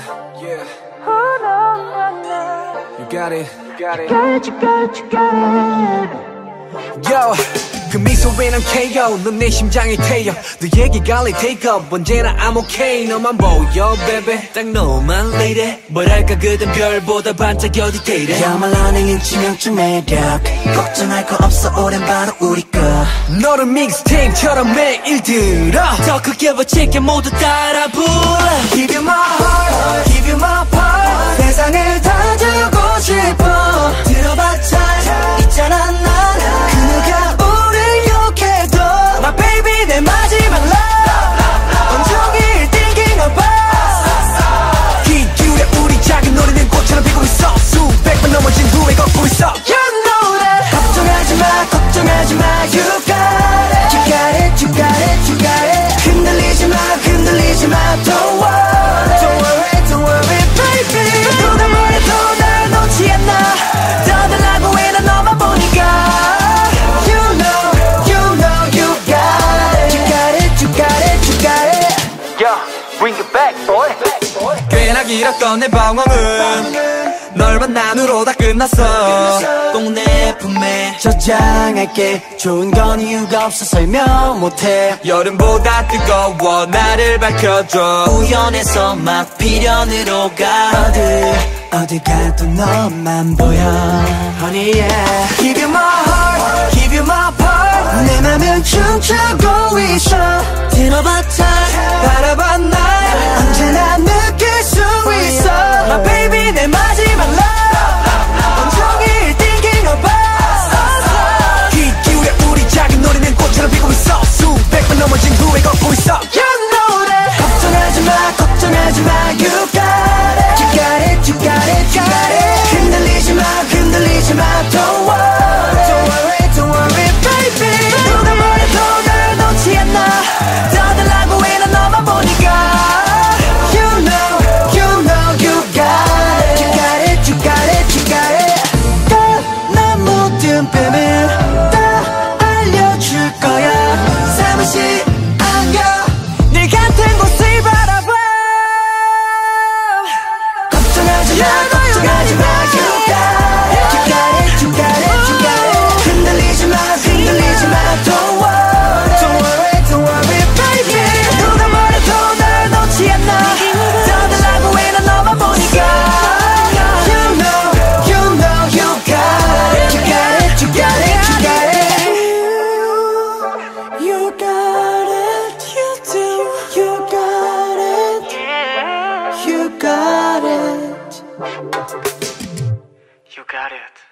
Yeah. Oh, no, no, no. You got it. You got it. You got it. Yo, 그 미소에 난 KO 넌 내 심장이 태여 너 얘기가 like take up 언제나 I'm okay 너만 보여 baby 딱 너만 lady 뭐랄까 그댄 별보다 반짝여도 dated 야말로 내 인치명적 매력 걱정할 거 없어 오랜 바로 우리 거 너를 믹스테이프처럼 매일 들어 더 크게 외칠게 모두 따라 불러 Give you my heart, give you my part 세상을 다 주고 싶어 들어봤자 있잖아 난 그 누가 우릴 욕해도 My baby 내 마지막 love 온종일 thinking about 귀 기울여 우리 작은 노래는 꽃처럼 피고 있어 수백 번 넘어진 후에 걷고 있어 You know that 걱정하지 마 걱정하지 마 You got it You got it You got it You got it 흔들리지 마 흔들리지 마 Don't worry Don't worry Don't worry baby 누가 뭐래도 날 놓지 않아 더 달라고 해 난 너만 보니까 You know You know You got it You got it You got it You got it Yo, bring it back boy 꽤나 길었던 내 방황은 널 만난 후로 다 끝났어 꼭 내 품에 저장할게 좋은 건 이유가 없어 설명 못해 여름보다 뜨거워 나를 밝혀줘 우연해서 막 필연으로 가 어디 가도 너만 보여 Honey yeah Give you my heart, give you my part 내 맘은 춤추고 있어 들어봤자 바라봐 날 언제나 느낄 수 있어 My baby 내 마지막 love 온종일 thinking about 귀 기울여 우리 작은 노래는 꽃처럼 피고 있어 수백 번 넘어진 후에 걷고 있어 You know that 걱정하지 마 걱정하지 마 You got it You got it You got it You got it 흔들리지 마 흔들리지 마 Don't worry Don't worry Don't worry baby 누가 뭐래도 날 놓지 않아 더 달라고 해 난 너만 보니까 You know You know You got it You got it You got it You got it 난 모든 비밀 다 알려줄 거야 사무실 안겨 네 같은 곳을 바라봐 걱정하지 마 걱정하지 마 You got it You got it You got it You got it 흔들리지 마 흔들리지 마 Don't worry Don't worry Don't worry baby 누가 뭐래도 날 놓지 않아 더 달라고 해 난 너만 보니까 You know You know You got it You got it You got it You got it You got it You do You got it You got it You got it